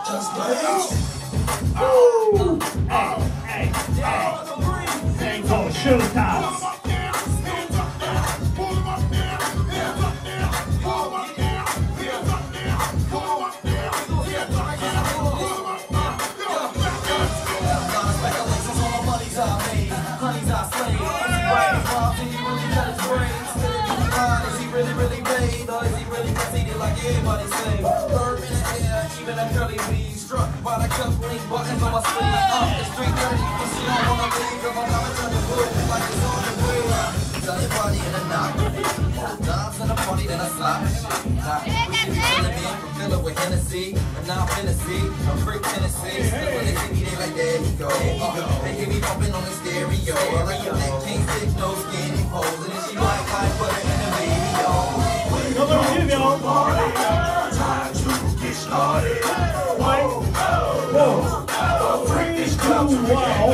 Everybody say, herb in the air, even a curly weed struck by the cufflink buttons on my sleeve. It's 3:30, you see I wanna leave, cause I'm coming to the hood like it's on the way. Tell your body in a knot, dance in a party, then I slap. Fill it with Hennessy, and now I'm Tennessee, I'm freak Tennessee. Still when they see me, they like, there you go. They hear me bumping on the stereo. Like your neck can't stick, no skinny pose. And then she might put it in the video. Time to get started. Whoa, whoa, whoa. Break this club to the game.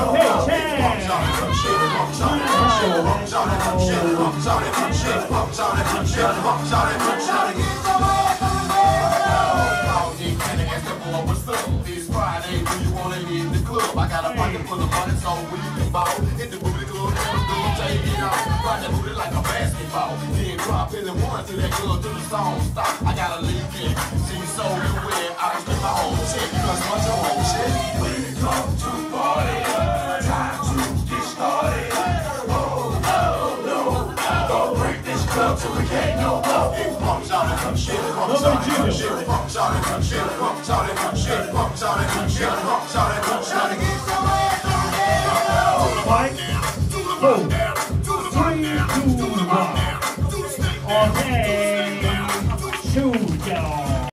It's Friday, do you wanna hit the club? I got a pocket full of money, so we can ball. Hit the booty club, take it off. Ride that booty like a basketball. Then drop in the one to that club till the song stop. I gotta leave it. See me so everywhere. I can spend my whole check. Cause much your whole shit. We come to party. Time to get started. Oh, no. Don't break this club till we can't no more. Pump shot and come shit. Pump shot and come shit. Pump shot and come shit. Pump shot and come shit. Pump shot and come shit. Pump shot and come shit.